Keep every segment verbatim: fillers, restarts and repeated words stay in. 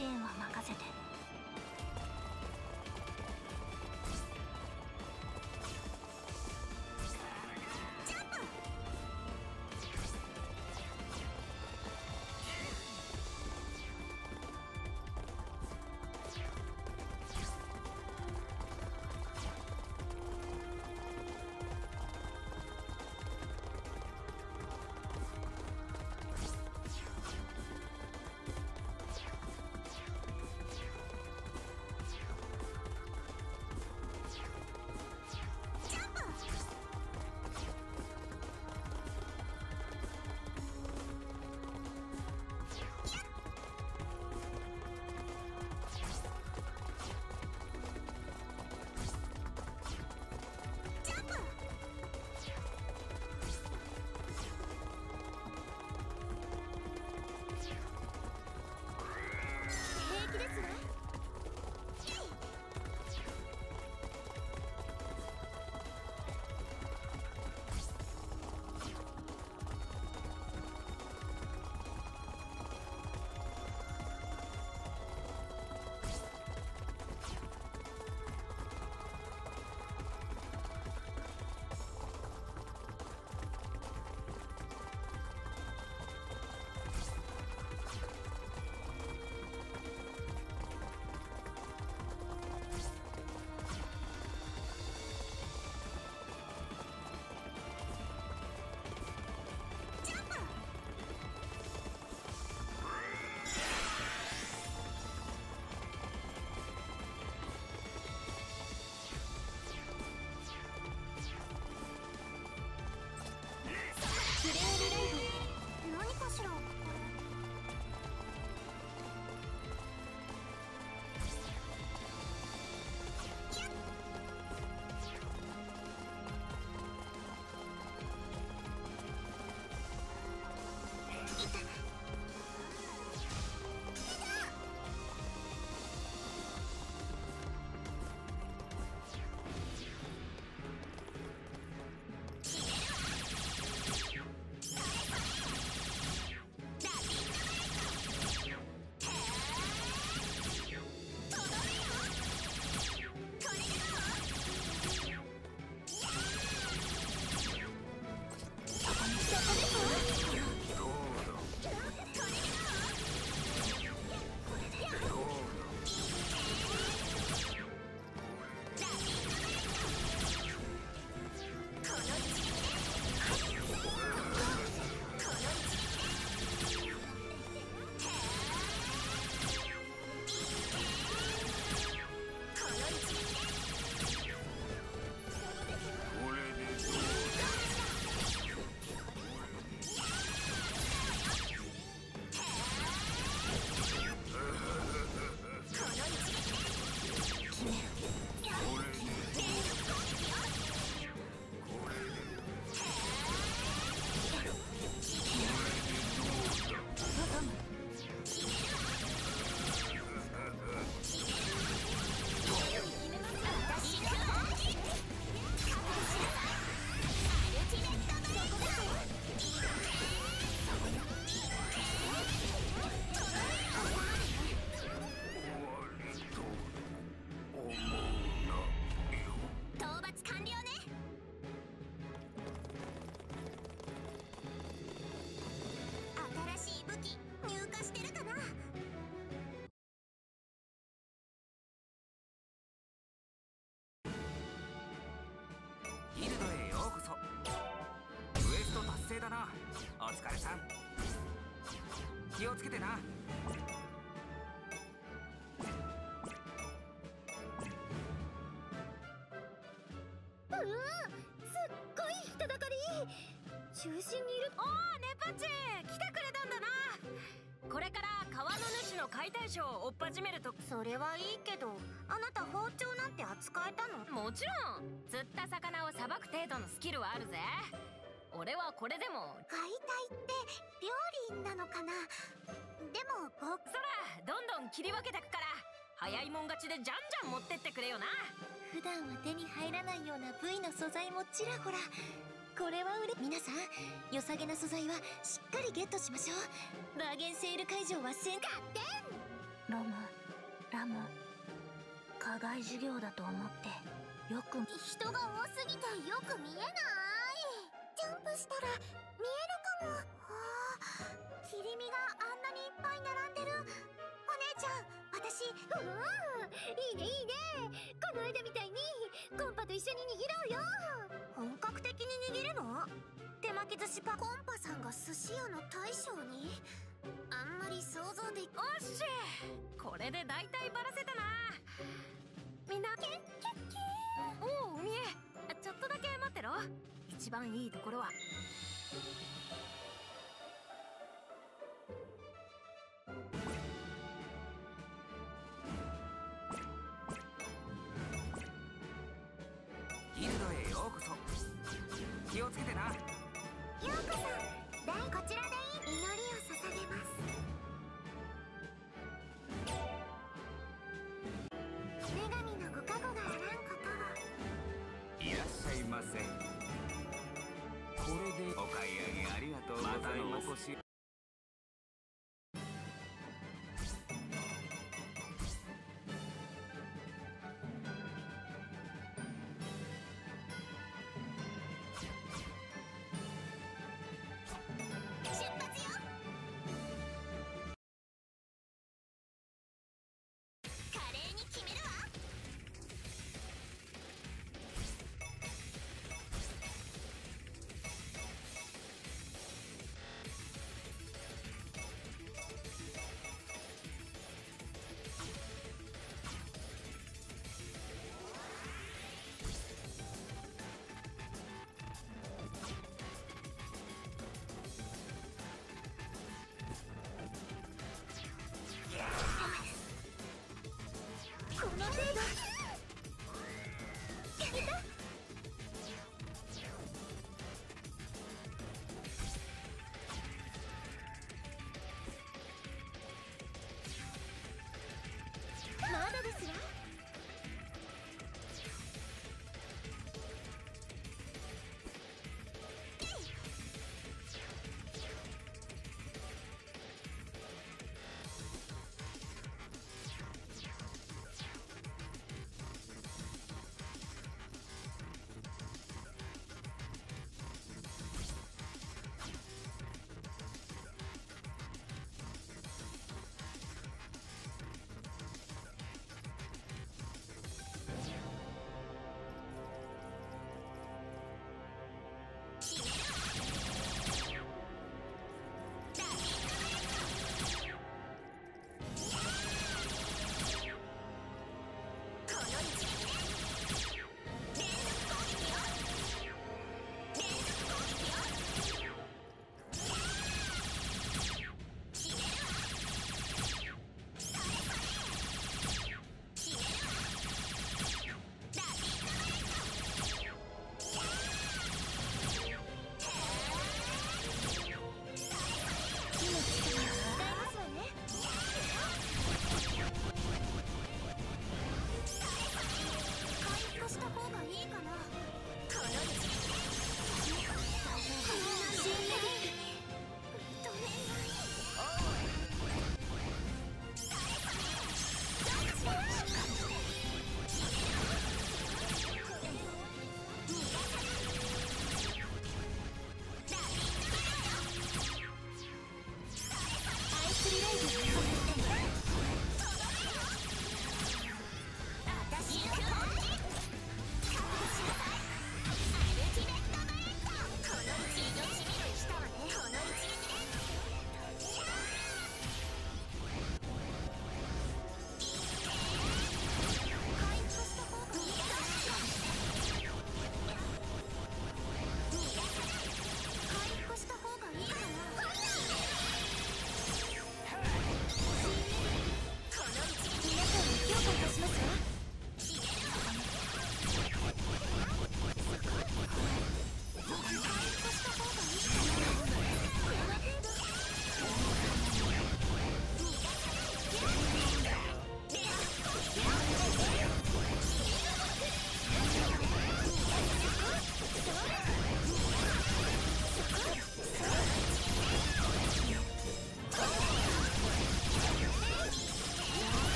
支援は任せて。 だな。お疲れさん。気をつけてな。 うん、すっごい人だかり。中心にいる。 おー、ネパチ来てくれたんだな。これから川の主の解体ショーを追っ始めると。 それはいいけど、あなた包丁なんて扱えたの？ もちろん、釣った魚をさばく程度のスキルはあるぜ。俺はこれでも。 解体って料理なのかな。でも僕そらどんどん切り分けてくから、早いもん勝ちでじゃんじゃん持ってってくれよな。 普段は手に入らないような部位の素材もちらほら。これは売れ。皆さん、良さげな素材はしっかりゲットしましょう。バーゲンセール会場はせん。ガッテン。 ロムラム課外授業だと思ってよく人が多すぎてよく見えない。ジャンプしたら見えるかも。はあ、切り身があんなにいっぱい並んでる。お姉ちゃん、私、うーん、いいねいいね。この間みたいにコンパと一緒に握ろうよ。本格的に握るの？手巻き寿司パコンパさんが寿司屋の大将に？あんまり想像でき。 おっしー、これで大体バラせたな。みんなキュッキュッキュー。おお、海江、ちょっとだけ待ってろ。一番いいところはギルドへようこそ。気をつけてな。 ようこそ。大こちらでいい。祈りを捧げます。女神のご加護があらんことを。 いらっしゃいませ。これでお買い上げありがとうございます。またのお越し。 出発よ。華麗に決めるわ。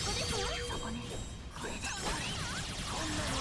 そこね。これでこんなに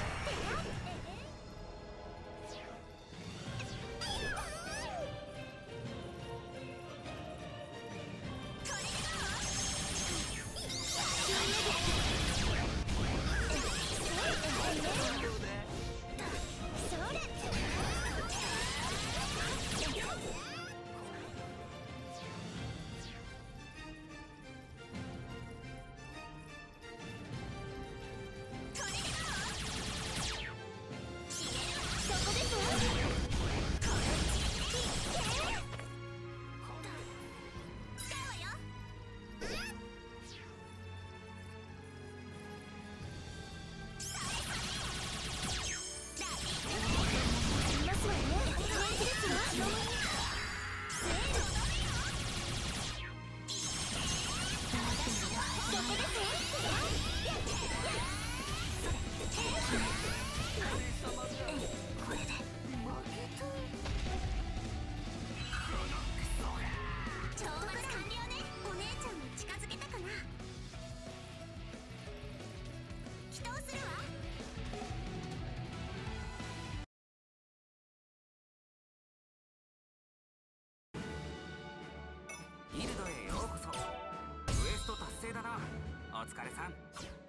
ギルドへようこそ。ウエスト達成だな。お疲れさん。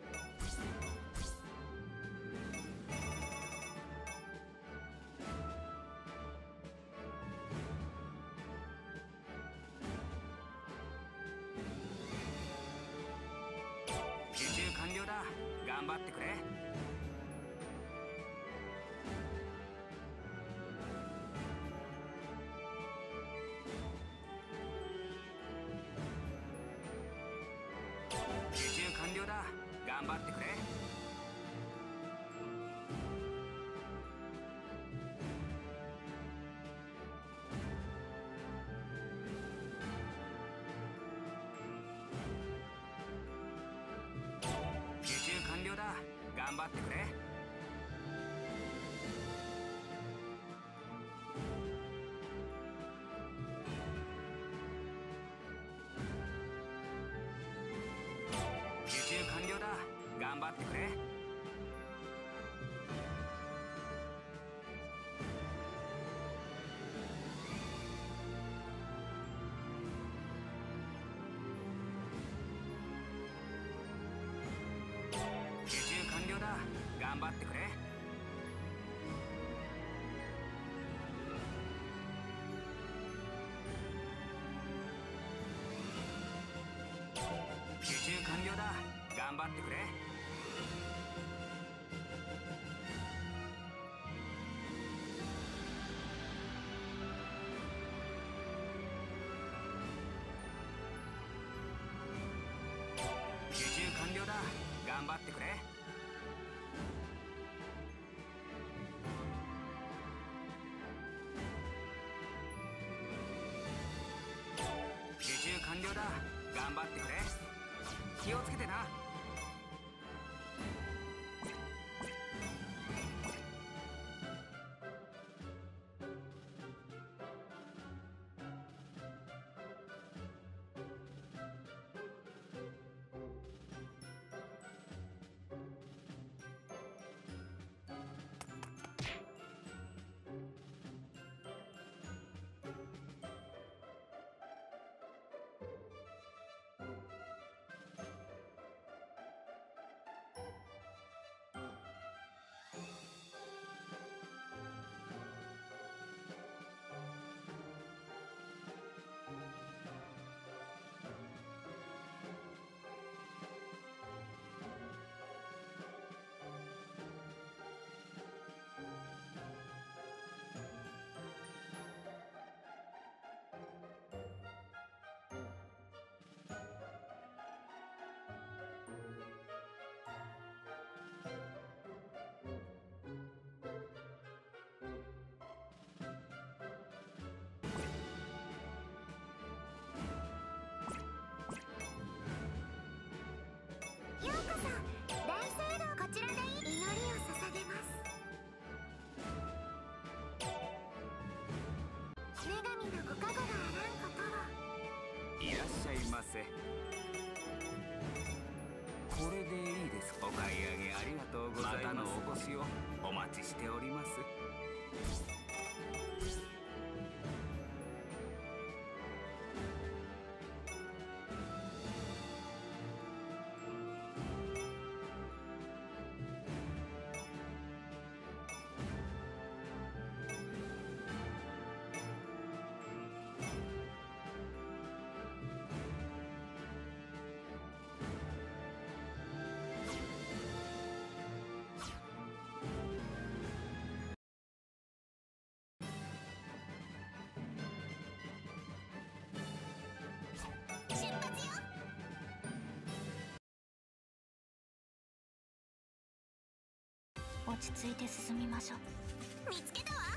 受注完了だ。頑張ってくれ。受注完了だ。頑張ってくれ。受注完了だ。頑張ってくれ。受注完了だ。頑張ってくれ。受注完了だ。頑張ってくれ。受注完了だ。頑張ってくれ。受注完了だ。頑張ってくれ。受注完了だ。頑張ってくれ。気をつけてな。 ようこそ。大聖堂、こちらで祈りを捧げます。女神のご加護があらんことを。 いらっしゃいませ。 これでいいですか。お買い上げありがとうございます。またのお越しをお待ちしております。 落ち着いて進みましょう。見つけたわ。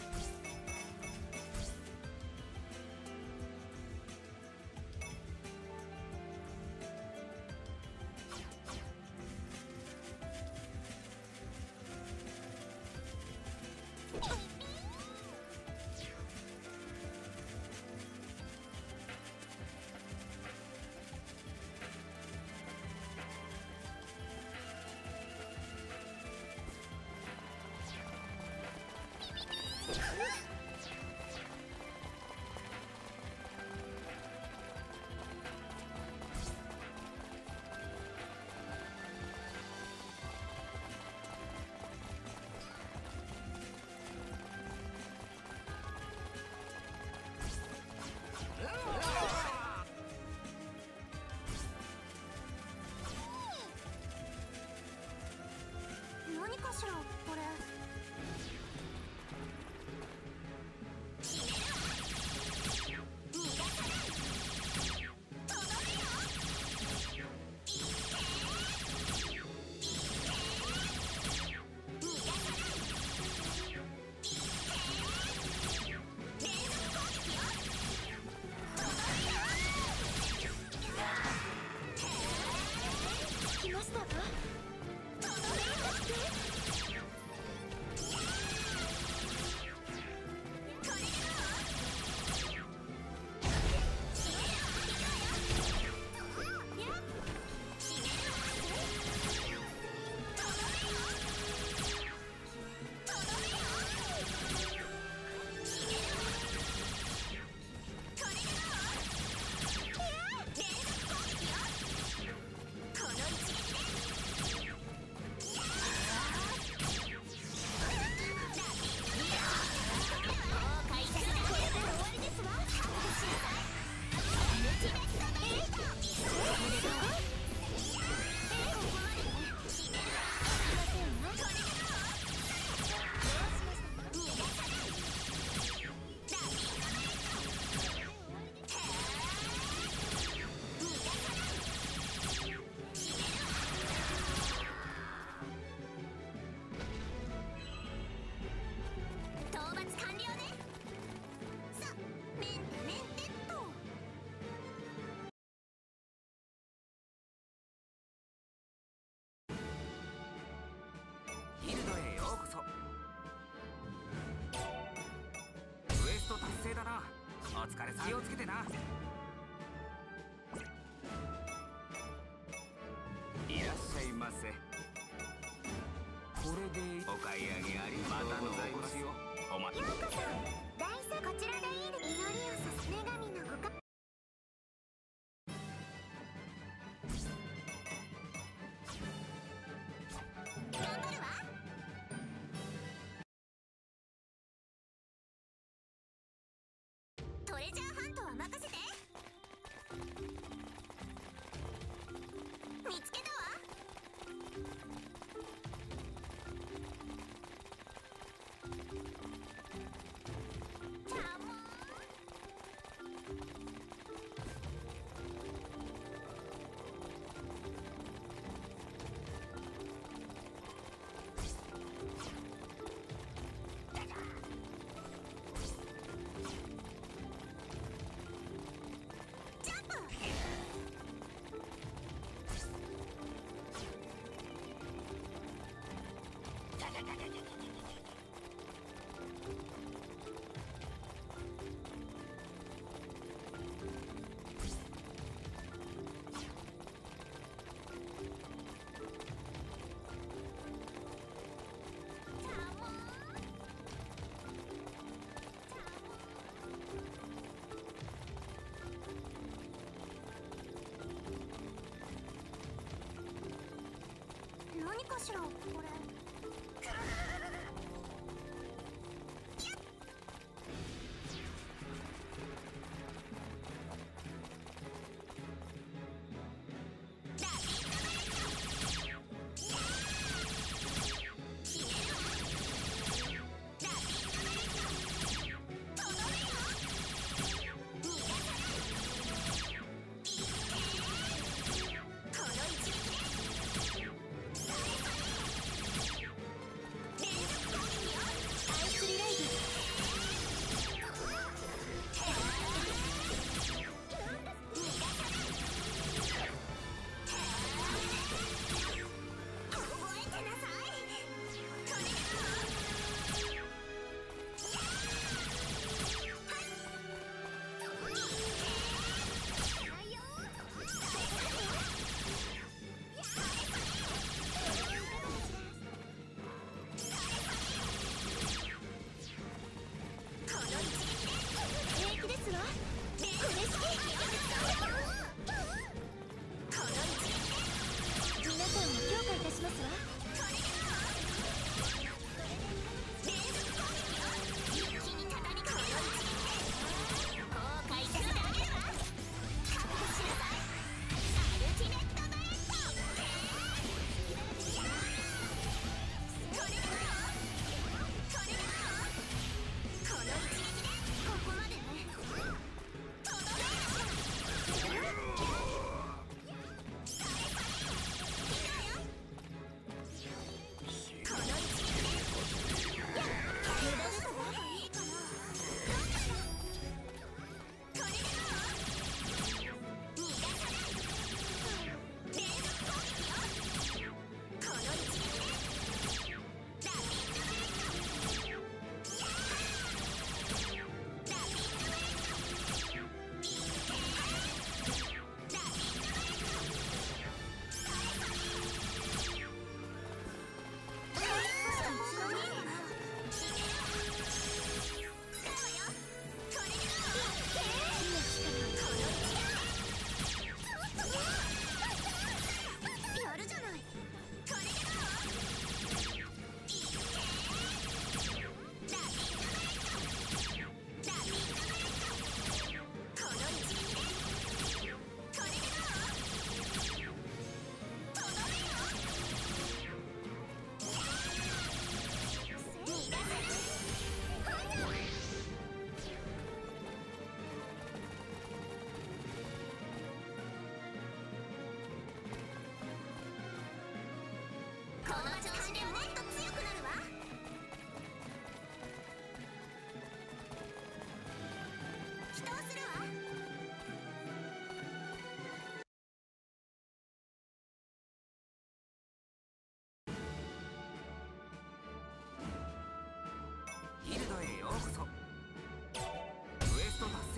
何かしらこれ。来ましたか。 ギルドへようこそ。ウエスト達成だな。お疲れさん。気をつけてな。いらっしゃいませ。これでお買い上げありがとうございます。お待ち。 ようこそ。大佐こちらでいいです。祈りをさす女神のごか。頑張るわ。トレジャーハントは任せて。見つけたわ。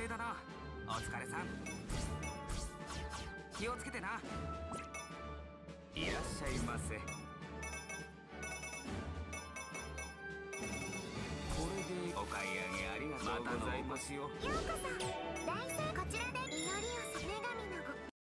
中だな。お疲れさん。気をつけてな。いらっしゃいませ。これでお買い上げありがとうございますよ。 ようこそ。大聖、こちらで祈りをさ、女神のご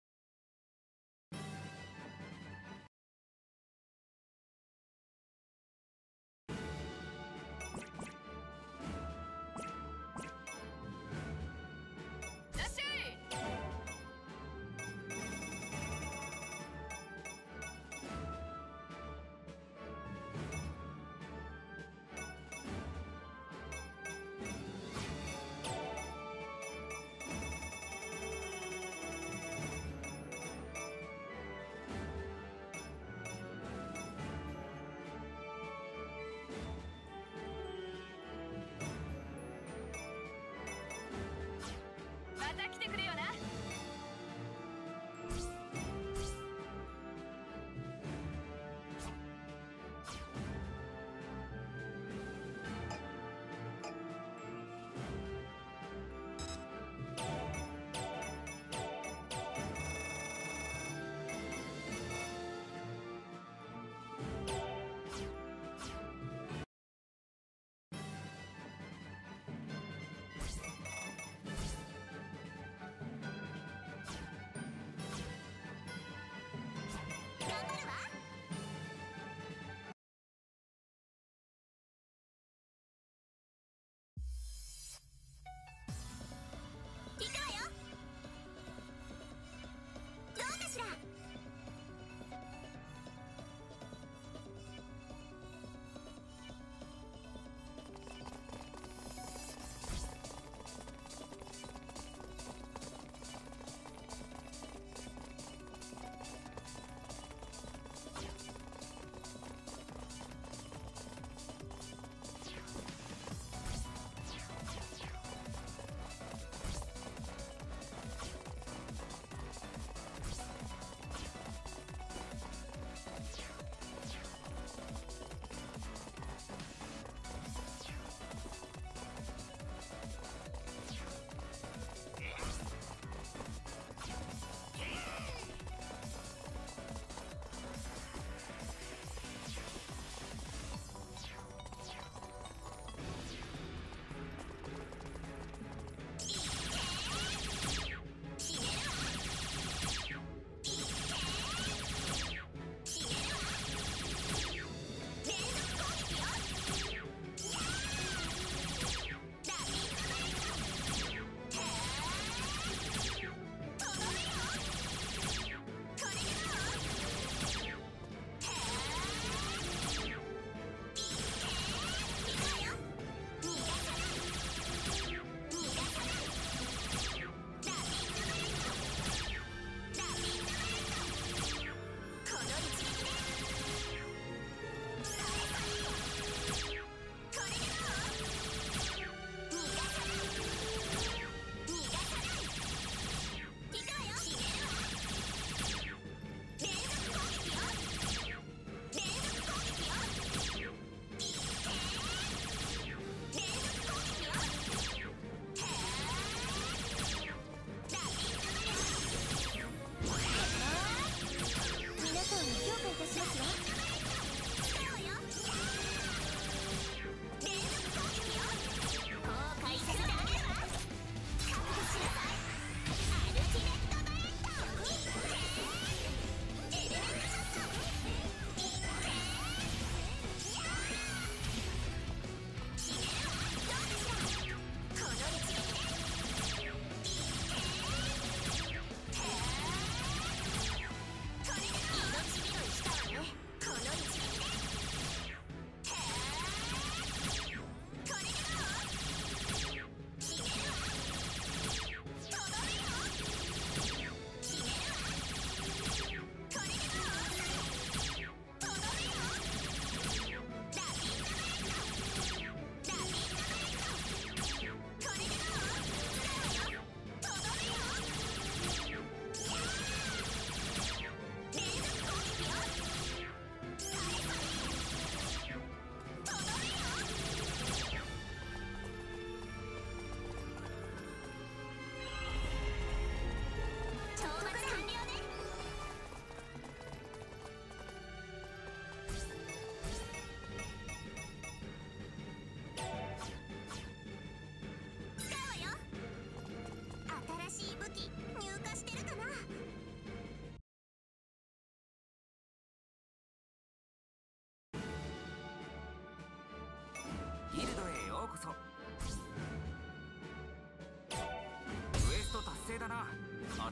いらっしゃい。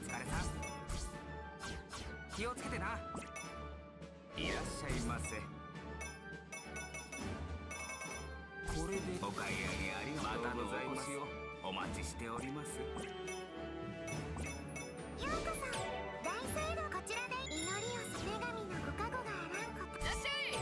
疲れさん。気をつけてな。いらっしゃいませ。これでお買い上げありがとうございます。お待ちしております。 ようこそ。大聖堂こちらで祈りをす女神のご加護があらんこと。 いらっしゃい。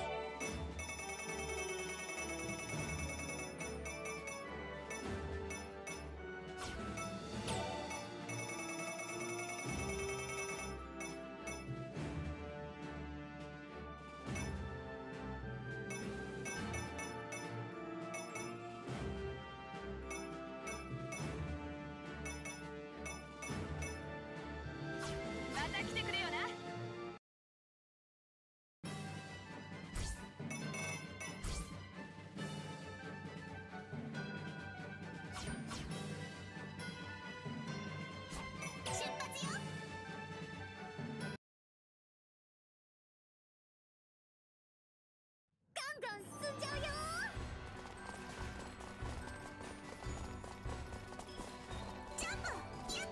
また来てくれよな。 出発よ。ガンガン進んじゃうよ。ジャンプやっ。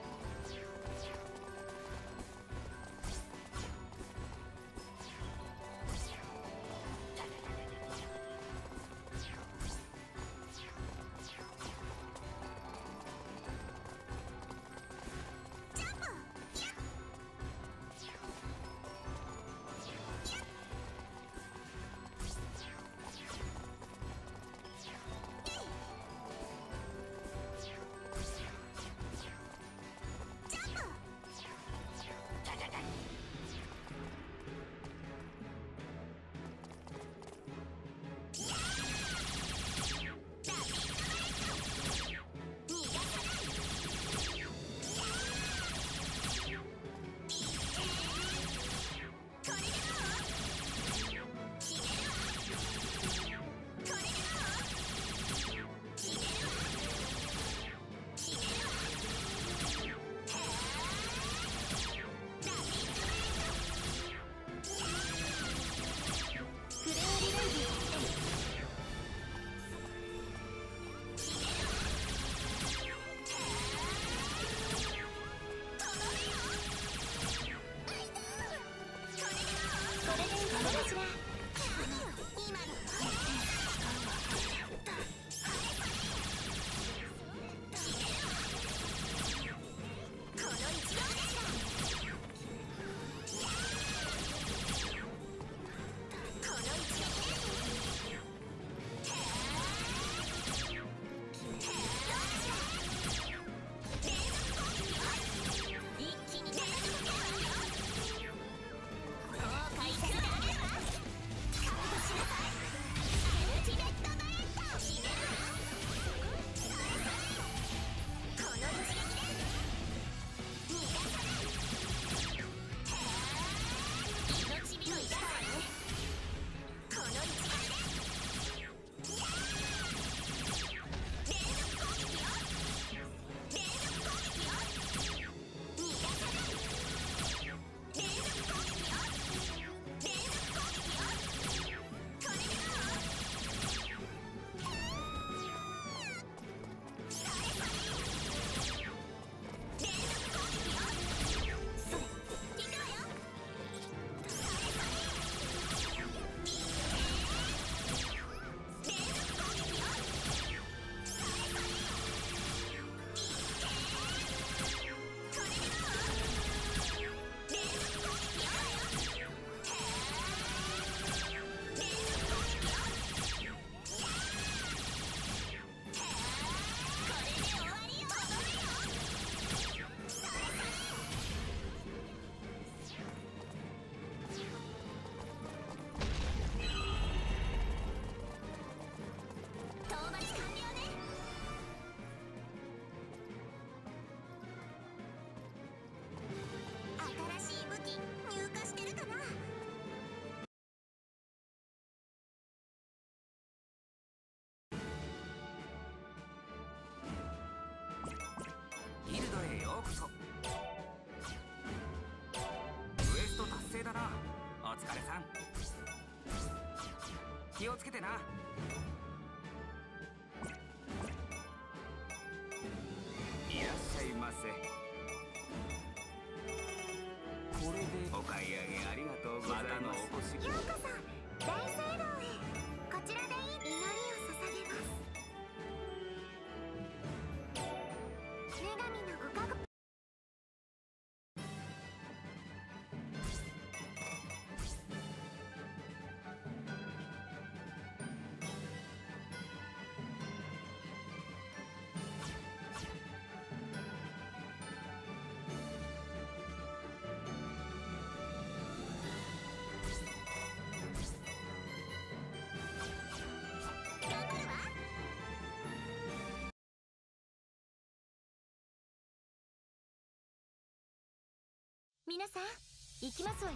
ジャンプやっ。 気をつけてな。いらっしゃいませ。 皆さん行きますわよ。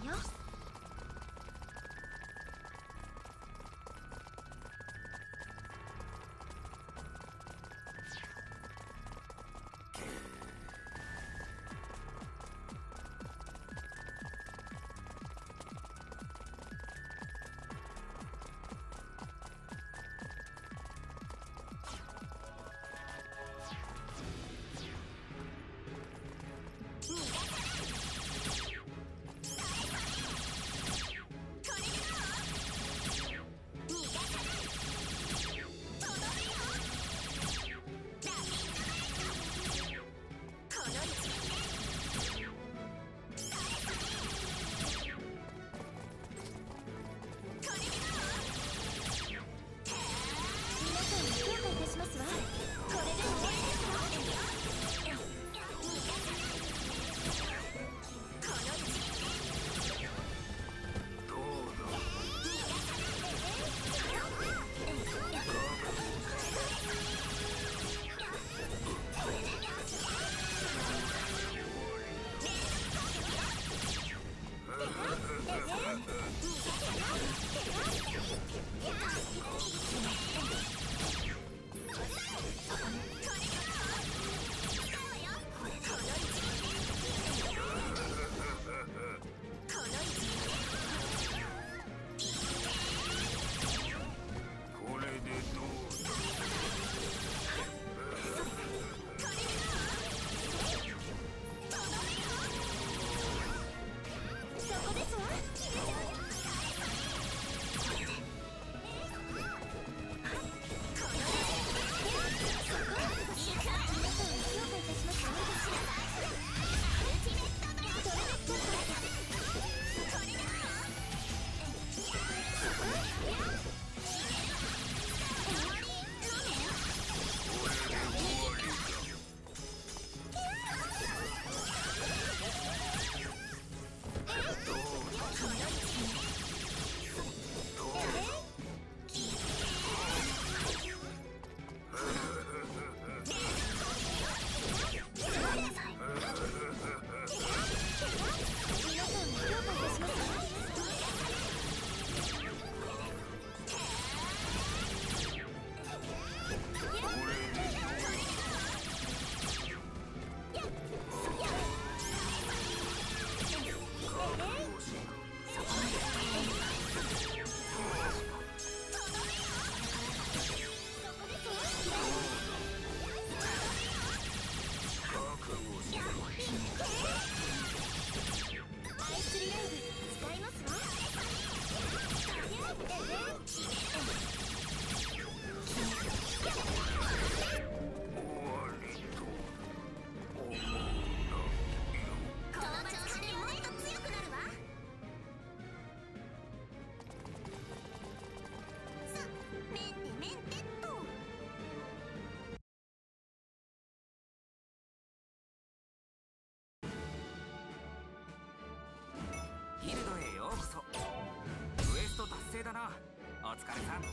ギルドへようこそ。ウエスト達成だな。お疲れさん。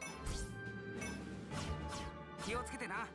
気をつけてな。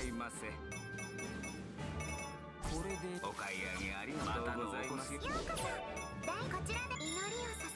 いませ。これでお買い上げありがとうございます。 ようこそ。こちらで祈りを捧